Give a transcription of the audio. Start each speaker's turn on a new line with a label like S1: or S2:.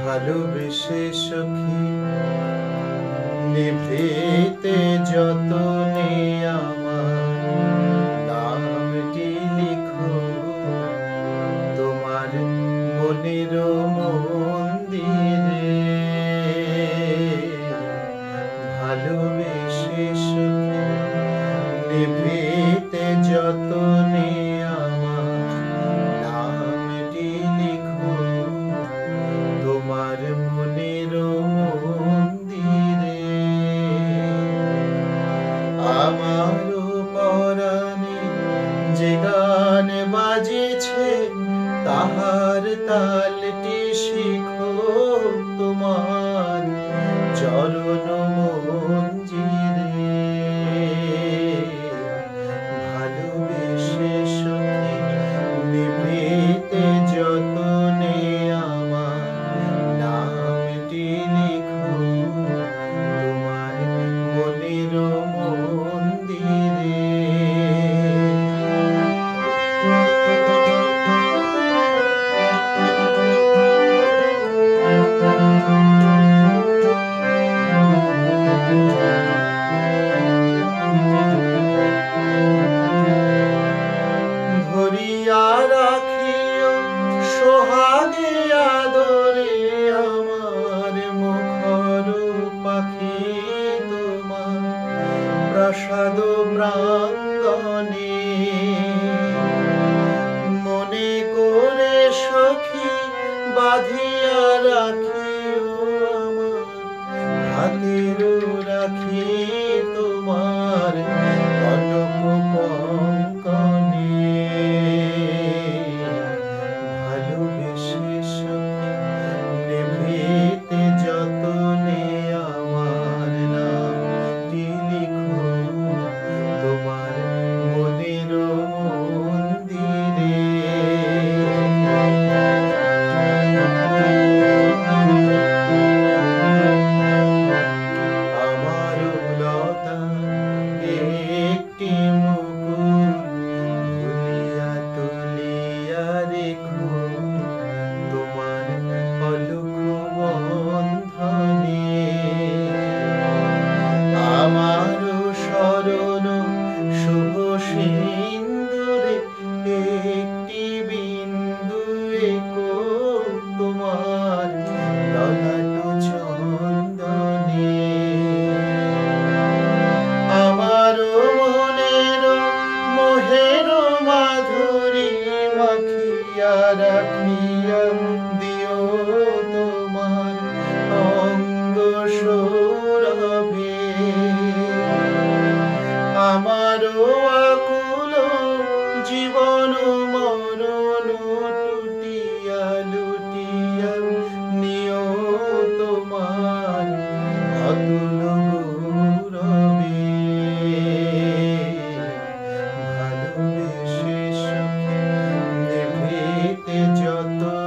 S1: ভালোবেসে সখী নিভৃতে যতনে আমার নামটি লিখো তোমার মনের মন্দিরে। ভালোবেসে সখী নিভৃতে যতনে আমার নামটি লিখো তোমার মনের মন্দিরে। আমারও পরাণে যে গান বাজেছে তাহার তালটি শিখো তোমার চরণ মঞ্জিরে। ভালোবেসে সখী নিভৃতে যতনে আমার নামটি লিখো তোমার মনের মন্দিরে। ধরিয়া রাখিও সোহাগে আদরে আমার মুখর পাখি তোমার প্রাসাদ প্রাঙ্গণে। মনে করে সখী বাঁধিয়া রাখিও আমার হাতের রাখি তোমার কনক কঙ্কণে। ভালোবেসে সখী নিভৃতে যতনে আমার নামটি লিখো তোমার মনের মন্দিরে। আমার লতা একটি মুকুট ভুলিয়া তুলিয়া রেখো তোমার অলুক বন্ধনে। আমার শরণ শুভ সিন্দুরে একটি বিন্দু এঁকো তোমার ললাট চন্দনে। আমার মনের মোহের মাধুরী মাখিয়া রাখিয়া দিও তোমার অঙ্গ সৌরভে। আমার আকুল জীবন মরণ টুটিয়া লুটিয়া নিও তোমার অতুল গৌরবে। ভালোবেসে সখী নিভৃতে যত